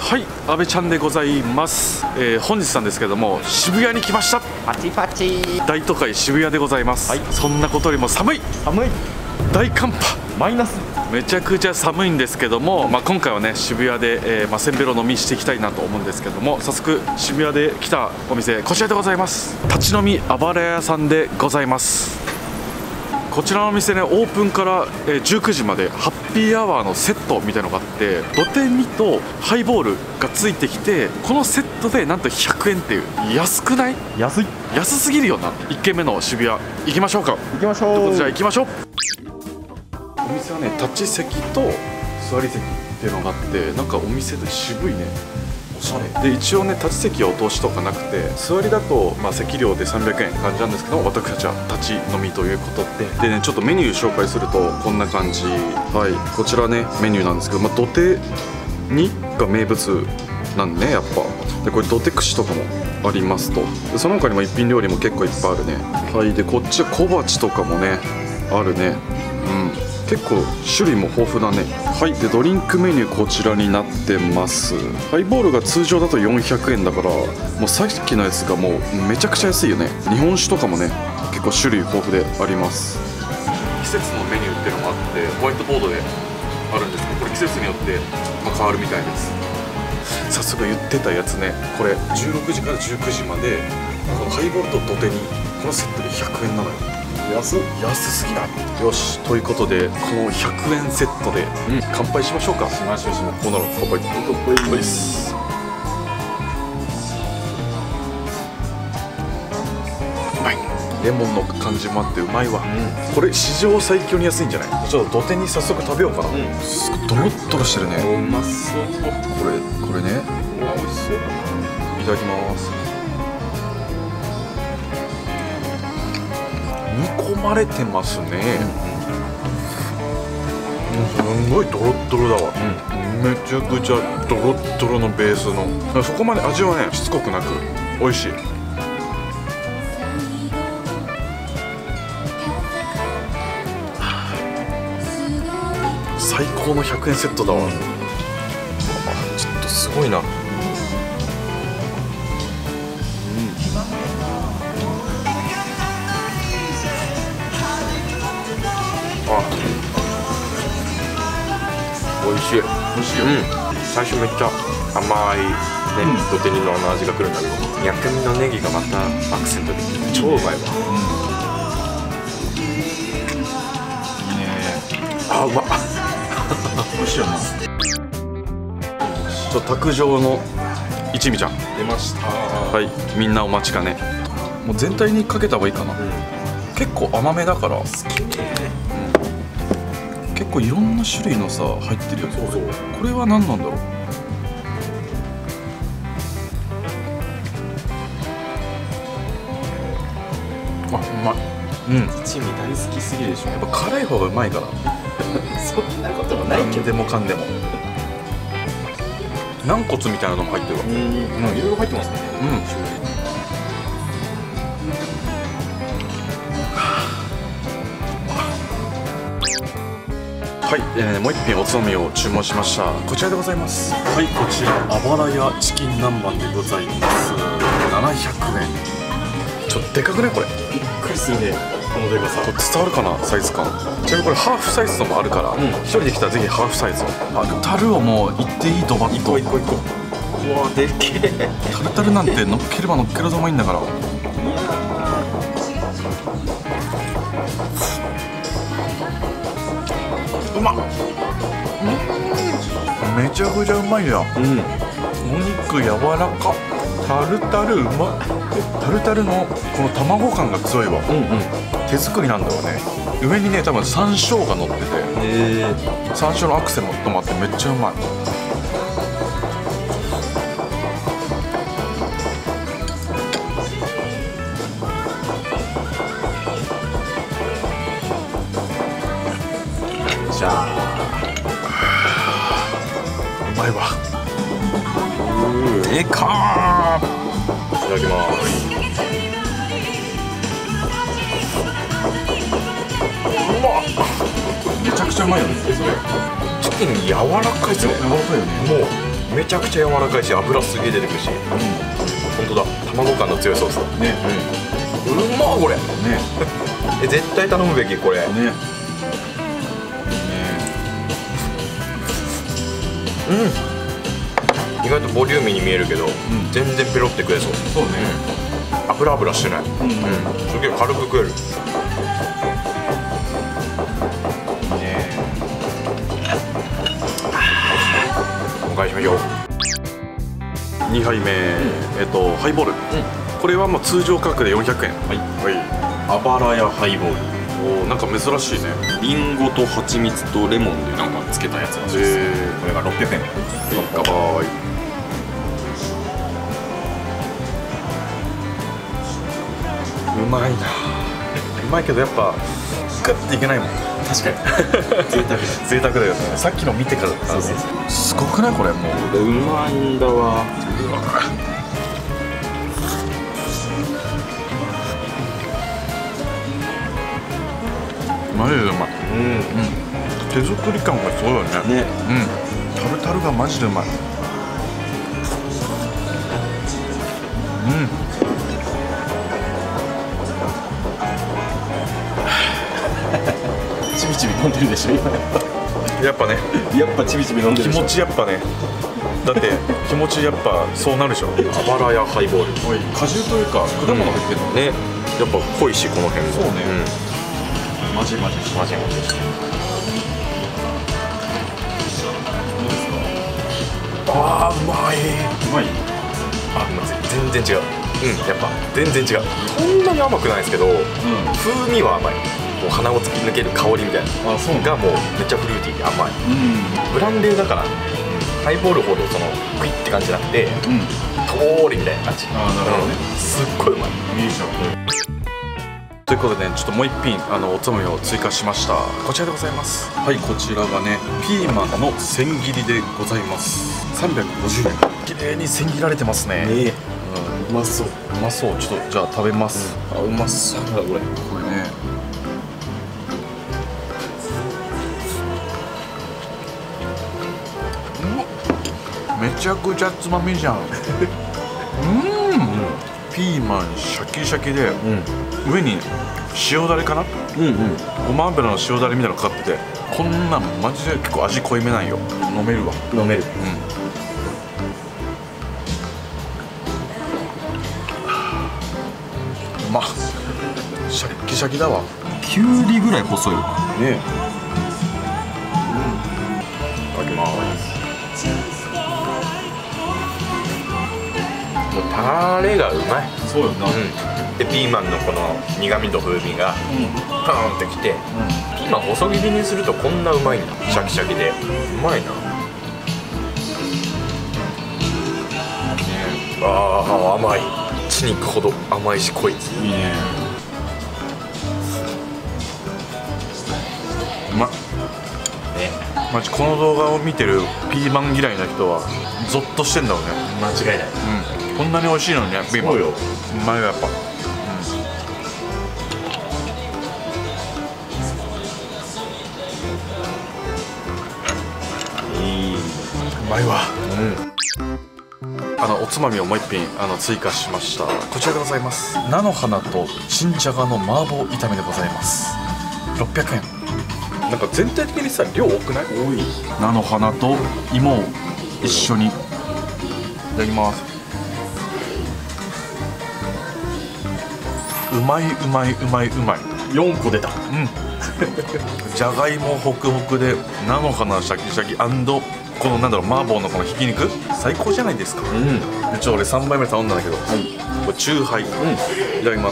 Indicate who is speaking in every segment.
Speaker 1: はい、阿部ちゃんでございます。本日なんですけども、渋谷に来ました。
Speaker 2: パチパチ。
Speaker 1: 大都会渋谷でございます。
Speaker 2: はい、
Speaker 1: そんなことよりも寒い。大寒波。
Speaker 2: マイナス。
Speaker 1: めちゃくちゃ寒いんですけども、今回はね渋谷で、せんべろ飲みしていきたいなと思うんですけども、早速渋谷で来たお店こちらでございます。立ち飲みあばら屋さんでございます。こちらのお店ね、オープンから19時までハッピーアワーのセットみたいのがあって、土手煮とハイボールがついてきて、このセットでなんと100円っていう、安くない？
Speaker 2: 安い。
Speaker 1: 安すぎるよな。1軒目の渋谷行きましょうか。
Speaker 2: 行きましょう。
Speaker 1: ということでじゃあ行きましょう。お店はね、立ち席と座り席っていうのがあって、なんかお店で渋いね、おしゃれで、一応ね立ち席はお通しとかなくて、座りだと席料で300円感じなんですけど、私たちは立ち飲みということでね、ちょっとメニュー紹介するとこんな感じ。はい、こちらねメニューなんですけど、土手煮が名物なんでね、やっぱで、これ土手串とかもありますと。でその他にも一品料理も結構いっぱいあるね。はい、でこっちは小鉢とかもねあるね。結構種類も豊富だね。はい、でドリンクメニューこちらになってます。ハイボールが通常だと400円だから、もうさっきのやつがもうめちゃくちゃ安いよね。日本酒とかもね結構種類豊富であります。季節のメニューっていうのもあって、ホワイトボードであるんですけど、これ季節によって変わるみたいです。早速言ってたやつね、これ16時から19時までこのハイボールと土手にこのセットで100円なのよ。安すぎない？よし、ということでこの100円セットで乾杯しましょうか。
Speaker 2: しましょう。
Speaker 1: ほんなら乾杯。うまい。レモンの感じもあってうまいわ。これ史上最強に安いんじゃない？ちょっと土手に早速食べようかな。すごいドロッドロしてるね。
Speaker 2: うまそう。
Speaker 1: これね。
Speaker 2: 美味しそう。
Speaker 1: いただきます。煮込まれてますね。すんごいドロッドロだわ。めちゃくちゃドロッドロのベースの、そこまで味はねしつこくなく美味しい。最高の100円セットだわ。ちょっとすごいな。
Speaker 2: 美味しい。
Speaker 1: 美味しいよ。
Speaker 2: 最初めっちゃ甘いね、土手煮の味がくるんだけど、薬味のネギがまたアクセントで超うまいわ。
Speaker 1: いいね。
Speaker 2: あ、うまっ。
Speaker 1: 美味しいよな。ちょっと卓上の一味ちゃん
Speaker 2: 出ました。
Speaker 1: はい、みんなお待ちかね。もう全体にかけた方がいいかな。結構甘めだから好きね。結構いろんな種類のさ入ってるよね。これは何なんだろう。あ、うまい。
Speaker 2: 一味大好きすぎるでしょ。
Speaker 1: やっぱ辛い方がうまいから。
Speaker 2: そんなこともないけど。
Speaker 1: でもかんでも軟骨みたいなのも入ってるわ。
Speaker 2: いろいろ入ってますね。
Speaker 1: はい、もう一品おつまみを注文しました。こちらでございます。はい、こちらあばらやチキン南蛮でございます。700円。ちょっとでかくねこれ。
Speaker 2: びっくりするね、このでかさ。
Speaker 1: これ伝わるかな、サイズ感。ちなみにこれハーフサイズのもあるから、一人で来たらぜひハーフサイズを。タルをもういっていい、ドバッと。
Speaker 2: 行こう。うわ、でけえ。
Speaker 1: タルタルなんて乗っければ乗っけるとうまいんだから。うまっ。めちゃくちゃうまいや。お肉柔らか。タルタルうまっ。タルタルのこの卵感が強いわ。手作りなんだろうね。上にね多分山椒が乗ってて、山椒のアクセントもあってめっちゃうまい。
Speaker 2: じゃあ
Speaker 1: うまいわ。でかー。
Speaker 2: いただきます。
Speaker 1: めちゃくちゃうまいよね。
Speaker 2: チキン柔らかいですね。
Speaker 1: 柔らかいよね。
Speaker 2: もうめめちゃくちゃ柔らかいし油すげえ出てくるし、本当だ、卵感の強いソースだね。うまっこれね。絶対頼むべきこれね。意外とボリューミーに見えるけど、全然ペロって食えそう。そうね。油してない。すげえ軽く食える。お返ししましょう。
Speaker 1: 2杯目、ハイボール。これはまあ通常価格で400円。はい。
Speaker 2: あばらやハイボール。
Speaker 1: おお、なんか珍しいね。
Speaker 2: リンゴと蜂蜜とレモンでなんかつけたやつらしいです。これが600円。
Speaker 1: 乾杯。うまいな。うまいけどやっぱグッていけないもん。
Speaker 2: 確かに
Speaker 1: 贅沢だよね。さっきの見てからすごくないこれ。もう
Speaker 2: うまいんだわ。
Speaker 1: マジでうまい。手作り感がすごいよね。タルタルがマジでうまい。
Speaker 2: ちびちび飲んでるでしょ今。
Speaker 1: やっぱね、
Speaker 2: やっぱちびちび飲んでるでしょ。
Speaker 1: 気持ちやっぱね。だって気持ちやっぱそうなるでしょ。
Speaker 2: あばらやハイボール。
Speaker 1: 果汁というか果物入ってるの
Speaker 2: ね。やっぱ濃いしこの辺も。
Speaker 1: そうね。マジ。あーうまい。
Speaker 2: あ、全然違う。やっぱ全然違う。そんなに甘くないですけど、風味は甘い。もう鼻を突き抜ける香りみたいながもうめっちゃフルーティーで甘い。ブランデーだからハイボールほどそのグイって感じじゃなくて、とーりみたいな感じ。すっごいうまい。いいじゃん。
Speaker 1: ということでね、ちょっともう一品おつまみを追加しました。こちらでございます。はい、こちらがねピーマンの千切りでございます。350円。綺麗に千切られてますね。
Speaker 2: うまそう。
Speaker 1: うまそう。ちょっとじゃあ食べます。
Speaker 2: あ、うまそうだこれ。
Speaker 1: これね。めちゃくちゃつまみじゃん。ピーマンシャキシャキで、上に塩だれかな、ごま油の塩だれみたいなのかかってて、こんなんマジで結構味濃いめなんよ。飲めるわ。
Speaker 2: 飲める。
Speaker 1: うまっ。シャキシャキだわ。
Speaker 2: きゅうりぐらい細いよね。いただきます。もうタレがうまい。
Speaker 1: そうよな。
Speaker 2: でピーマンのこの苦味と風味がパーンってきて、ピーマン細切りにするとこんなうまいんだ。シャキシャキでうまいな。あー甘い。血に行くほど甘いし濃い。いいね。
Speaker 1: うまっ。マジこの動画を見てるピーマン嫌いな人はゾッとしてんだろうね。
Speaker 2: 間違いない。
Speaker 1: こんなに美味しいのにね、ピーマン。そうよ。うまいよやっぱ。うまいわ。おつまみをもう一品追加しました。こちらでございます。菜の花とチンジャガの麻婆炒めでございます。600円。
Speaker 2: なんか全体的にさ量多くない？多い。
Speaker 1: 菜の花と芋を一緒にいただきます。うまい。
Speaker 2: 4個出た。
Speaker 1: じゃがいもホクホクで菜の花シャキシャキ&このなんだろう麻婆のこのひき肉最高じゃないですか。で俺3杯目頼んだんだけど、これチューハイ、いただきます。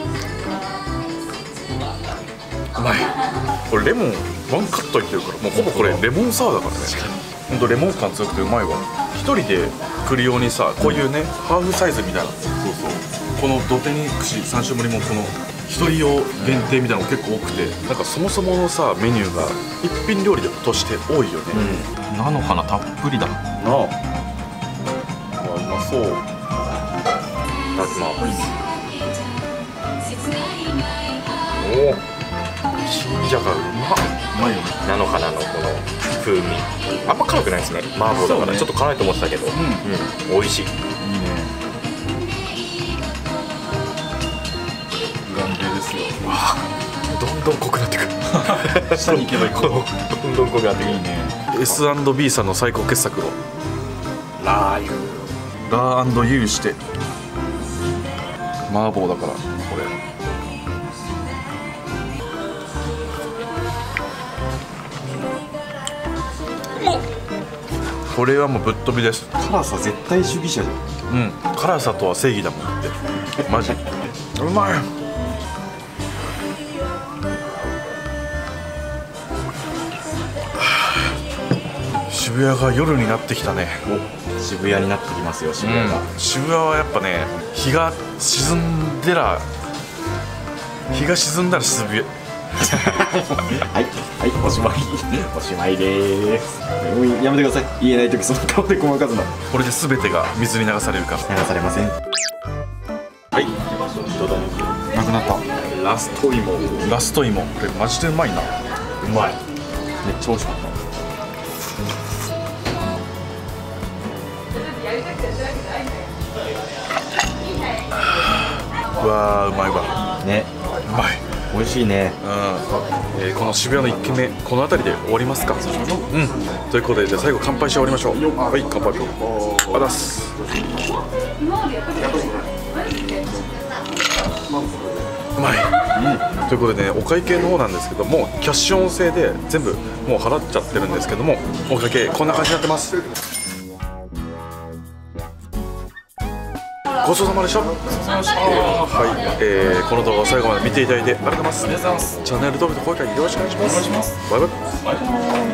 Speaker 1: うまい。これレモンワンカットいってるから、もうほぼこれレモンサワーだからね。ほんとレモン感強くてうまいわ。一人で来るようにさ、こういうねハーフサイズみたいな、この土手に串3種盛りもこの一人用限定みたいなの結構多くて、なんかそもそものさメニューが一品料理として多いよね。
Speaker 2: 菜の花たっぷりだなあ。
Speaker 1: うまそう。いただきます。
Speaker 2: おお、 新じゃがうまいよね。菜の花のこの風味あんま辛くないですね。麻婆だからちょっと辛いと思ってたけど、美味しい。いいね。
Speaker 1: ブランデーですよ。
Speaker 2: どんどん濃くなってくる。
Speaker 1: 下に行けば行くほど
Speaker 2: どんどん濃くなってくる。いいね。
Speaker 1: S&B さんの最高傑作を
Speaker 2: ラー油
Speaker 1: ラー油して麻婆だからこれこれはもうぶっ飛びです。
Speaker 2: 辛さ絶対主義者じゃん。
Speaker 1: 辛さとは正義だもんってマジうまい。渋谷が夜になってきたね。
Speaker 2: 渋谷になってきますよ、渋谷が。
Speaker 1: 渋谷はやっぱね、日が沈んだら渋谷
Speaker 2: はい、おしまい。おしまいでーす。もうやめてください。言えないときその顔でごまかすの。
Speaker 1: これで全てが水に流されるから。
Speaker 2: 流されません。はい、どうだ。
Speaker 1: なくなった
Speaker 2: ラスト芋。
Speaker 1: ラスト芋、これマジでうまいな。
Speaker 2: うまい。めっちゃ美味しかった。
Speaker 1: うわー、うまいわ
Speaker 2: ね。
Speaker 1: うまい。
Speaker 2: 美味しいね。
Speaker 1: この渋谷の1軒目この辺りで終わりますか。ということでじゃあ最後乾杯して終わりましょう。はい、乾杯。あだす。うまい、ということでね、お会計の方なんですけどもキャッシュオン制で全部もう払っちゃってるんですけども、お会計こんな感じになってます。ごちそうさまでした。はい、この動画を最後まで見ていただいてありがとうございます。チャンネル登録と高評価よろしくお願いします。バイバイ。